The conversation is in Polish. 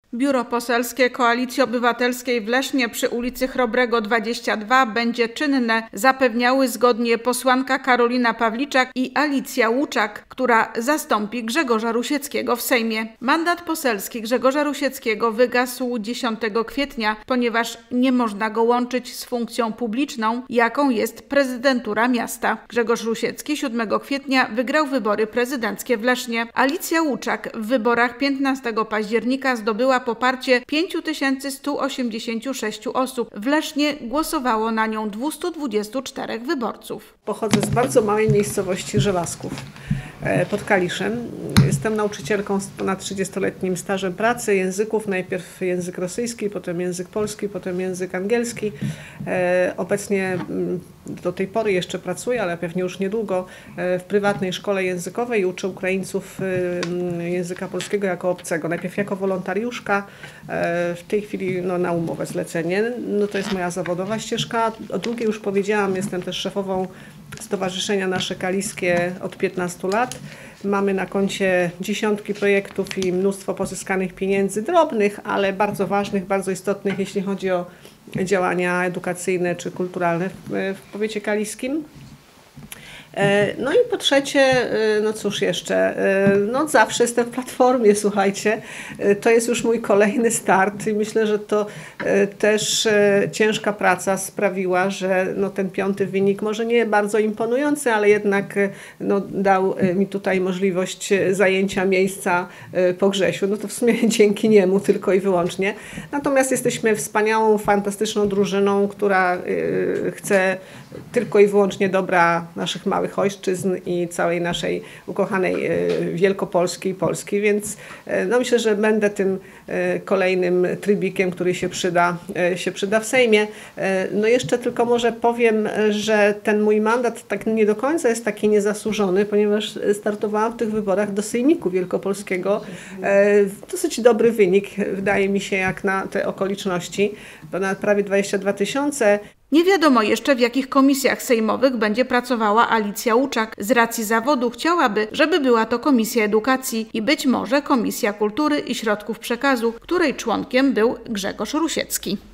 Biuro Poselskie Koalicji Obywatelskiej w Lesznie przy ulicy Chrobrego 22 będzie czynne, zapewniały zgodnie posłanka Karolina Pawliczak i Alicja Łuczak, która zastąpi Grzegorza Rusieckiego w Sejmie. Mandat poselski Grzegorza Rusieckiego wygasł 10 kwietnia, ponieważ nie można go łączyć z funkcją publiczną, jaką jest prezydentura miasta. Grzegorz Rusiecki 7 kwietnia wygrał wybory prezydenckie w Lesznie. Alicja Łuczak w wyborach 15 października zdobyła poparcie 5186 osób. W Lesznie głosowało na nią 224 wyborców. Pochodzę z bardzo małej miejscowości Żelazków pod Kaliszem. Jestem nauczycielką z ponad 30-letnim stażem pracy języków. Najpierw język rosyjski, potem język polski, potem język angielski. Obecnie do tej pory jeszcze pracuję, ale pewnie już niedługo w prywatnej szkole językowej uczę Ukraińców języka polskiego jako obcego. Najpierw jako wolontariuszka, w tej chwili na umowę zlecenie. To jest moja zawodowa ścieżka. O drugiej już powiedziałam, jestem też szefową Stowarzyszenia Nasze Kaliskie od 15 lat. Mamy na koncie dziesiątki projektów i mnóstwo pozyskanych pieniędzy, drobnych, ale bardzo ważnych, bardzo istotnych, jeśli chodzi o działania edukacyjne czy kulturalne w powiecie kaliskim. No i po trzecie, cóż jeszcze, zawsze jestem w Platformie, słuchajcie, to jest już mój kolejny start i myślę, że to też ciężka praca sprawiła, że ten 5. wynik, może nie bardzo imponujący, ale jednak dał mi tutaj możliwość zajęcia miejsca po Grzesiu. To w sumie dzięki niemu tylko i wyłącznie. Natomiast jesteśmy wspaniałą, fantastyczną drużyną, która chce tylko i wyłącznie dobra naszych małych ojszczyzn i całej naszej ukochanej Wielkopolski i Polski, więc myślę, że będę tym kolejnym trybikiem, który się przyda w Sejmie. Jeszcze tylko może powiem, że ten mój mandat tak nie do końca jest taki niezasłużony, ponieważ startowałam w tych wyborach do Sejmiku Wielkopolskiego. Dosyć dobry wynik, wydaje mi się, jak na te okoliczności, ponad prawie 22 000. Nie wiadomo jeszcze, w jakich komisjach sejmowych będzie pracowała Alicja Łuczak. Z racji zawodu chciałaby, żeby była to Komisja Edukacji i być może Komisja Kultury i Środków Przekazu, której członkiem był Grzegorz Rusiecki.